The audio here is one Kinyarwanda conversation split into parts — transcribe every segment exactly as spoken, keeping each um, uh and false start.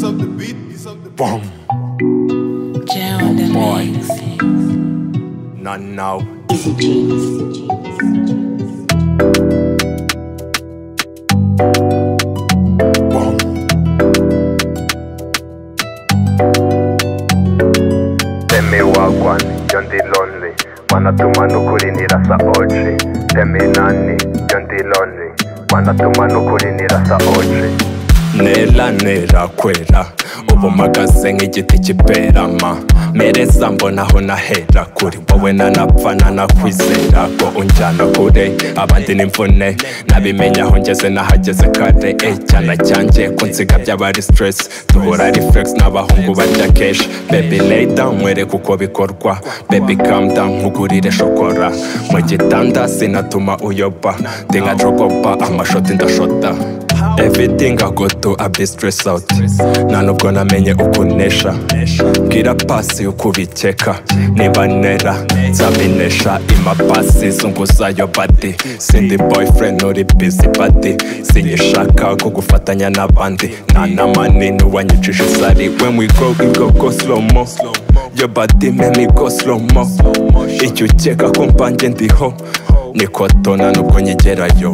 Ease on the beat. Ease on the beat. Wom Bwoy. Not now. Easy Jeans. Wom. Tell me wagwan, you're the lonely. Wanna to manukuri nirasa oji. Tell me nani, you're the lonely. Wanna to manukuri nirasa oji. Nela nera kwera ubu magaze nk'igiti kiberama mereza mbonaho nahera kuri wowe nanapfana nakwizera ko unjyana kure abandi n'imvune nabimenya aho ngeze nahageze kare eh cyana cyanjye kunsiga by'abari stress duhora reflex n'abahungu barya cash baby lay down mwere kuko bikorwa baby calm down nkugurire shokora mu gitanda sinatuma uyoba ndinga jogoba amashoti ndashota. Everything I go to I be stressed out. Nanubwo namenye ukunesha bwira pasi ukubikeka niba nera nzabinesha imapasi zunguzayo body sindi boyfriend uri busy body sinyishaka kugufatanya n'abandi nta namani n'uwanyicisha isari when we go we go go slow mo your body make me go slow mo icyo ukeka ko mbanjye ndiho nikotona nubwo nyigerayo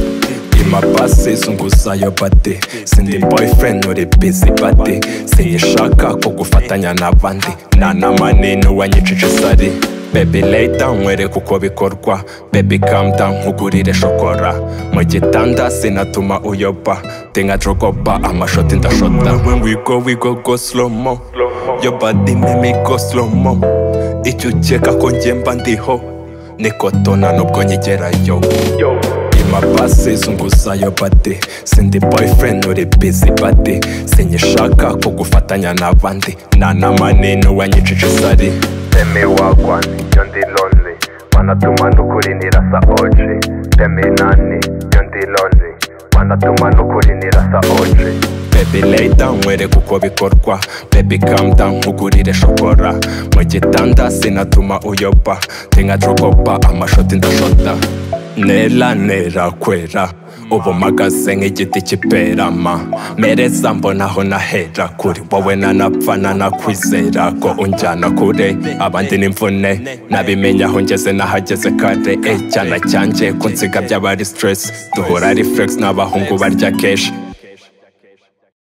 imapasi zunguzayo body sindi boyfriend uri busy body sinyishaka kugufatanya n'abandi nta namani n'uwanyicisha isari baby lay down mwere kuko bikorwa baby calm down nkugurire shokora mu gitanda sinatuma uyoba ndinga jogoba amashoti ndashota when we go we go go slow mo your body make me go slow mo icyo ukeka ko njye mba ndiho nikotona nubwo nyigerayo imapasi zunguzayo body sindi boyfriend uri busy body sinyishaka kugufatanya n'abandi nta namani n'uwanyicisha isari. Tell me wagwan, you're the lonely. Wanna to manukuri nirasa oji. Tell me nani, you're the lonely. Wanna to manukuri nirasa oji. Baby lay down mwere kuko bikorwa baby calm down nkugurire shokora mu gitanda sinatuma uyoba ndinga jogoba amashoti ndashota. Nela nera kwera ubu magaze nk'igiti kiberama mereza mbonaho nahera kuri wowe nanapfana nakwizera ko unjyana kure abandi n'imvune nabimenya aho ngeze nahageze kare eh cyana cyanjye kunsiga by'abari stress duhora reflex n'abahungu barya cash